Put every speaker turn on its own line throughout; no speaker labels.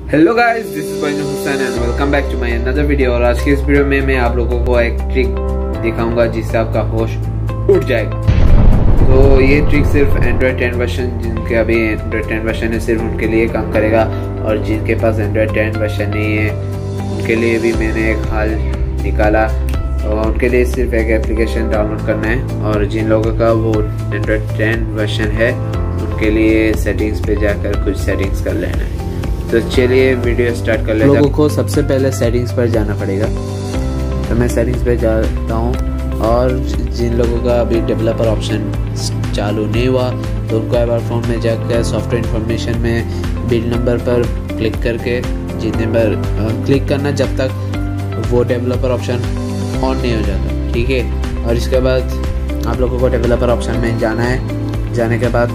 Hello guys, this is Baiju Hussain and welcome back to my another video. और आज की इस वीडियो में मैं आप लोगों को एक ट्रिक दिखाऊंगा जिससे आपका होश उड़ जाएगा। तो ये ट्रिक सिर्फ एंड्रॉयड 10 वर्जन, जिनके अभी एंड्रॉयड 10 वर्जन है, सिर्फ उनके लिए काम करेगा। और जिनके पास एंड्रॉयड 10 वर्जन नहीं है उनके लिए भी मैंने एक हल निकाला। और उनके लिए सिर्फ एक एप्लीकेशन डाउनलोड करना है। और जिन लोगों का वो एंड्रॉयड 10 वर्जन है उनके लिए सेटिंग्स पे जाकर कुछ सेटिंग्स कर लेना है। तो चलिए वीडियो स्टार्ट कर लेते हैं। लोगों को सबसे पहले सेटिंग्स पर जाना पड़ेगा। तो मैं सेटिंग्स पे जाता हूँ। और जिन लोगों का अभी डेवलपर ऑप्शन चालू नहीं हुआ तो उनको एक बार फोन में जाकर सॉफ्टवेयर इंफॉर्मेशन में बिल्ड नंबर पर क्लिक करके जितने बार क्लिक करना जब तक वो डेवलपर ऑप्शन ऑन नहीं हो जाता, ठीक है। और इसके बाद आप लोगों को डेवलपर ऑप्शन में जाना है। जाने के बाद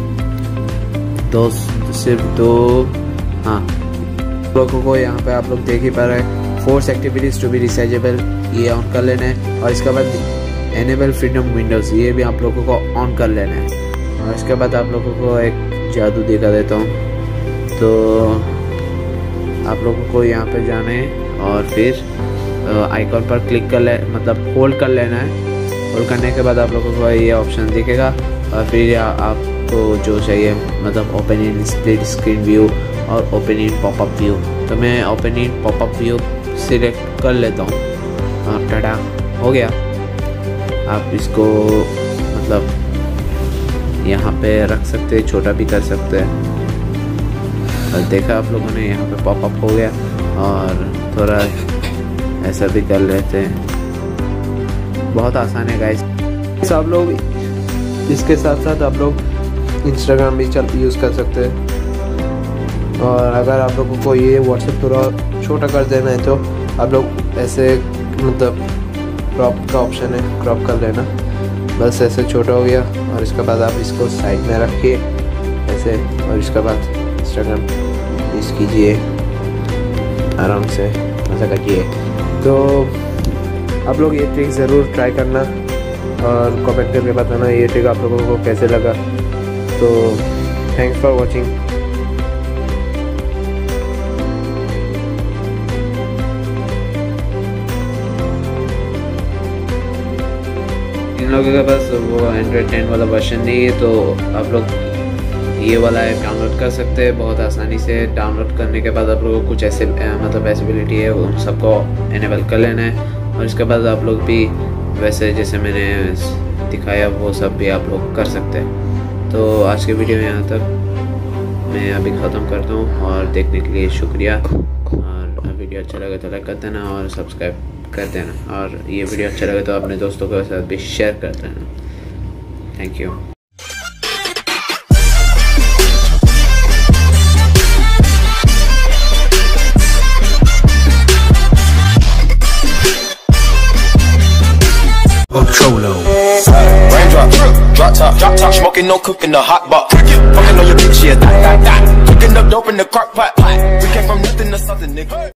लोगों को यहाँ पे आप लोग देख ही पा रहे हैं, force activities to be resizable, ये ऑन कर लेना है। और इसके बाद एनेबल फ्रीडम विंडोज, ये भी आप लोगों को ऑन कर लेना है। और इसके बाद आप लोगों को एक जादू दिखा देता हूँ। तो आप लोगों को यहाँ पे जाना है और फिर आइकॉन पर क्लिक कर ले, मतलब होल्ड कर लेना है। होल्ड करने के बाद आप लोगों को ये ऑप्शन दिखेगा। और फिर आपको जो चाहिए, मतलब open in split screen view और ओपन इन पॉपअप व्यू। तो मैं open in popup view select कर लेता हूँ और टाटा हो गया। आप इसको मतलब यहाँ पे रख सकते हैं, छोटा भी कर सकते हैं। और देखा आप लोगों ने, यहाँ पे पॉपअप हो गया। और थोड़ा ऐसा भी कर लेते हैं। बहुत आसान है गाइस। आप लोग इसके साथ साथ आप लोग इंस्टाग्राम भी यूज़ कर सकते हैं। और अगर आप लोगों को ये व्हाट्सएप थोड़ा छोटा कर देना है तो आप लोग ऐसे, मतलब क्रॉप का ऑप्शन है, क्रॉप कर लेना। बस ऐसे छोटा हो गया। और इसके बाद आप इसको साइड में रखिए ऐसे। और इसके बाद इंस्टाग्राम यूज़ कीजिए आराम से, मज़ा करिए। तो आप लोग ये ट्रिक ज़रूर ट्राई करना और कमेंट करके बताना ये ट्रिक आप लोगों को कैसे लगा। तो थैंक्स फॉर वॉचिंग। इन लोगों के पास वो एंड्रॉयड 10 वाला वर्जन नहीं है तो आप लोग ये वाला ऐप डाउनलोड कर सकते हैं बहुत आसानी से। डाउनलोड करने के बाद आप लोगों को कुछ ऐसे मतलब एसिबिलिटी है उन सबको इनेबल कर लेना है। और इसके बाद आप लोग भी वैसे जैसे मैंने दिखाया वो सब भी आप लोग कर सकते हैं। तो आज के वीडियो में यहाँ तक मैं अभी ख़त्म करता हूँ। और देखने के लिए शुक्रिया। और वीडियो अच्छा लगे तो लाइक कर देना और सब्सक्राइब कर देना। और ये वीडियो अच्छा लगे तो अपने दोस्तों के साथ भी शेयर कर देना। Thank you.
Raindrop, drop top, smoking, no cooking, the hot box. Fucking on your bitch, yeah, that. Cooking up dope in the crock pot. We came from nothing to something, nigga.